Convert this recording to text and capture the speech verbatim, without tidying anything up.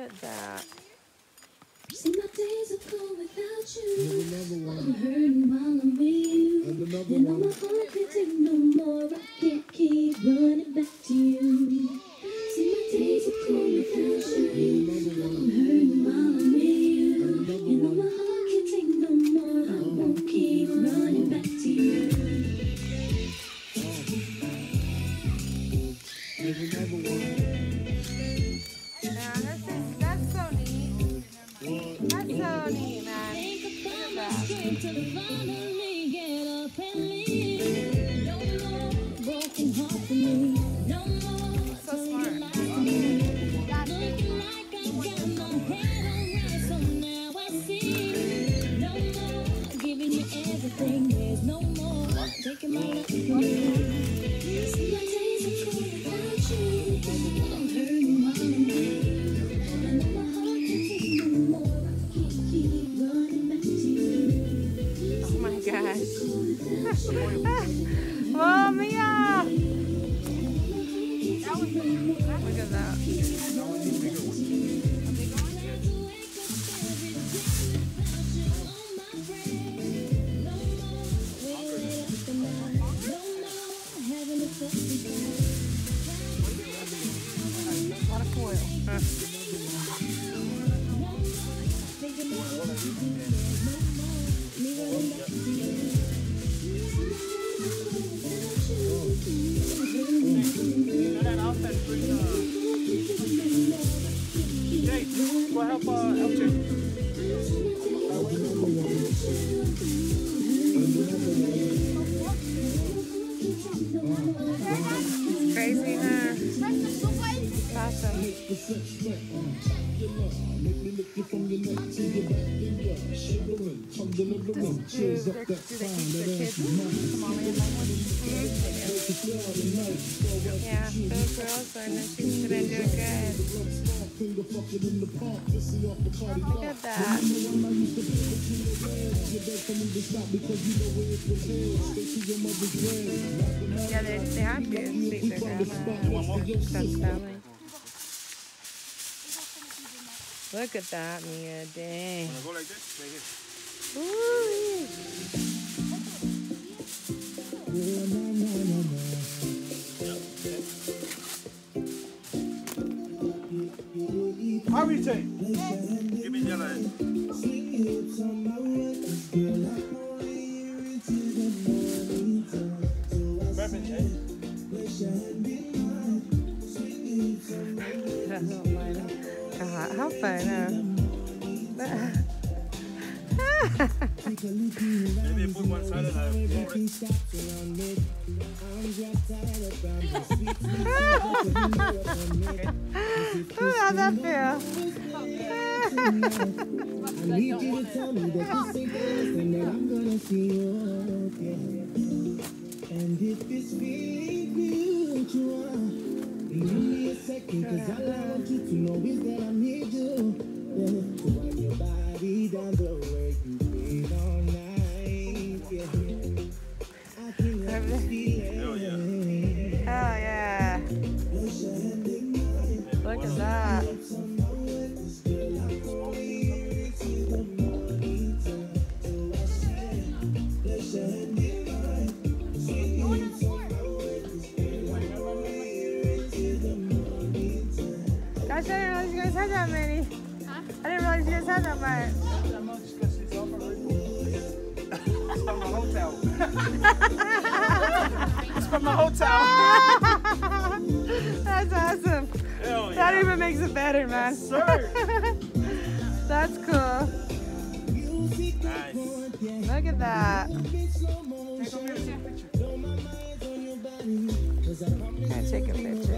at that. See, my days are cold without you. I'm hurting while I'm with you. And on my heart can't take no more. I can't keep running back to you. See, my days are cold without you. I'm hurting while I'm with you. And on my heart can't take no more. I won't keep running back to you. Yeah, that's just, that's so neat. That's so neat, man. Look at that. So smart. Oh my gosh. Oh, Mia! Look at that. A lot of foil. Huh. Jake, go help uh, L J. Crazy, huh? Awesome. Just do, do the kids Somalian language. Yeah, those girls are she's gonna do good. Look at that. Yeah, they, they have to speak their grandma. That's family. Look at that, Mia. Dang. Go like this, like this. Ooh. Hurry, Jake. Give me the other hand. Grab it, Jake. I don't mind him. God, how fun, huh? Maybe put one side and I'll pour it. How'd that feel? I need you to tell me that this ain't the last thing that I'm gonna see you okay. And if this feeling mutual, give me a second, cause all I want you to know is that I need you. Yeah. To wipe your body down the way you feel all night. Yeah. I can let this feeling. Hell yeah. Hell yeah. Look at that. Gosh, I didn't realize you guys had that many. Huh? I didn't realize you guys had that much. It's from my hotel. It's from my hotel. That's awesome. Hell yeah. That even makes it better, man. Yes, sir. That's cool. Nice. Look at that. Hey, come here, take a picture. Gotta take a picture.